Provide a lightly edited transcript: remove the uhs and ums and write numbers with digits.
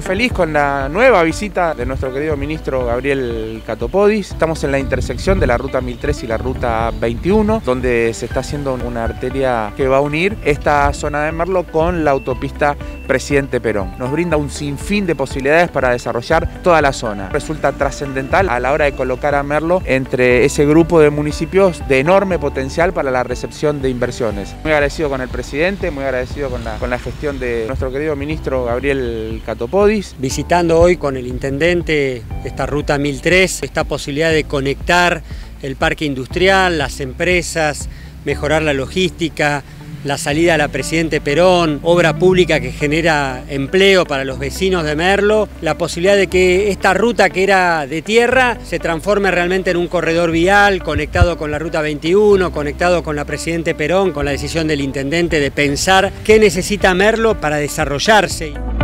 feliz con la nueva visita de nuestro querido ministro Gabriel Catopodis. Estamos en la intersección de la ruta 1003 y la ruta 21, donde se está haciendo una arteria que va a unir esta zona de Merlo con la autopista Presidente Perón. Nos brinda un sinfín de posibilidades para desarrollar toda la zona. Resulta trascendental a la hora de colocar a Merlo entre ese grupo de municipios de enorme potencial para la recepción de inversiones. Muy agradecido con el presidente, muy agradecido con la gestión de nuestro querido ministro Gabriel Catopodis. Visitando hoy con el intendente esta ruta 1003, esta posibilidad de conectar el parque industrial, las empresas, mejorar la logística, la salida a la Presidente Perón, obra pública que genera empleo para los vecinos de Merlo, la posibilidad de que esta ruta que era de tierra se transforme realmente en un corredor vial conectado con la ruta 21, conectado con la Presidente Perón, con la decisión del intendente de pensar qué necesita Merlo para desarrollarse.